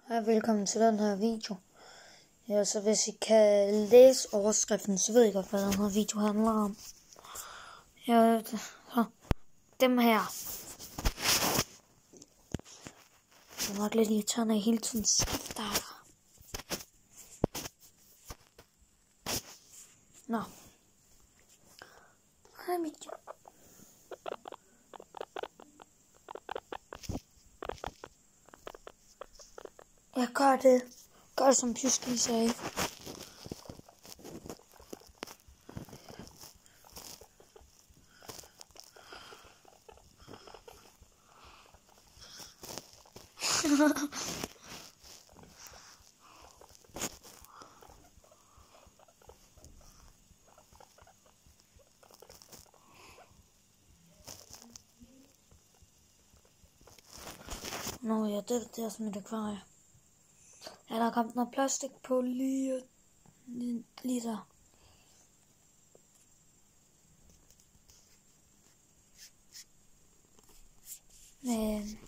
Hej, velkommen til den her video. Ja, så hvis I kan læse overskriften, så ved I godt, hvad den her video handler om. Ja, så dem her. Det er nok lidt irriterende, at jeg hele tiden skifter. Nå. Hej, video. Jeg gør det som Pjuski sagde. Nå ja, det er sådan et akvarie. Ja, der er kommet noget plastik på lige der. Men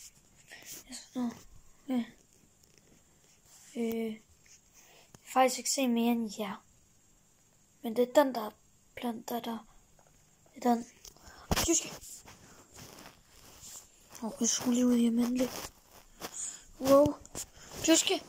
faktisk ikke se mere end jer. Men det er den der planter der. Det er den. Tysk. Jeg skulle lige ud i almindelig. Wow. Tyske.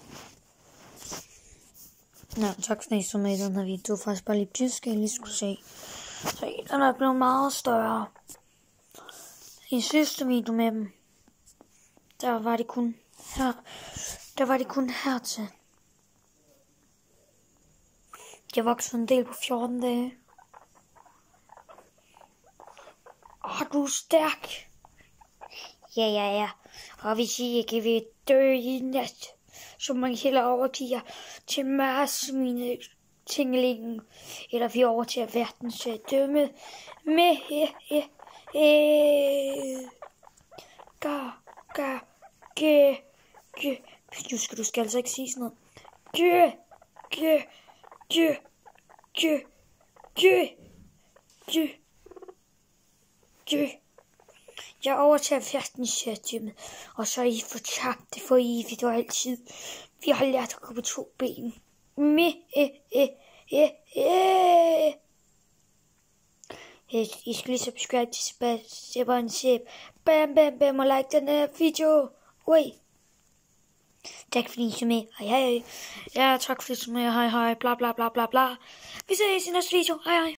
Nå, tak fordi I så med i den her video. Det var faktisk bare lige Tyske, jeg lige skulle se. Så den er blevet meget større. I sidste video med dem, der var det kun her. Der var det kun hertil. Jeg voksede en del på 14 dage. Du er stærk. Ja. Og hvis I ikke vil dø i nat, så må I hellere overgive til Mars, mine tingelingen. Eller vi overtager verdens dømme med Du skal altså ikke sige sådan noget. Jeg overtager verdensherredømmet, og så er I fortabt det for evigt og altid. Vi har lært at gå på 2 ben. I skal lige subscribe til Sebastian. Bam, og like den her video. Ui. Tak fordi I så med. Hej. Ja, tak fordi I så med. Hej. Bla. Vi ses i næste video. Hej.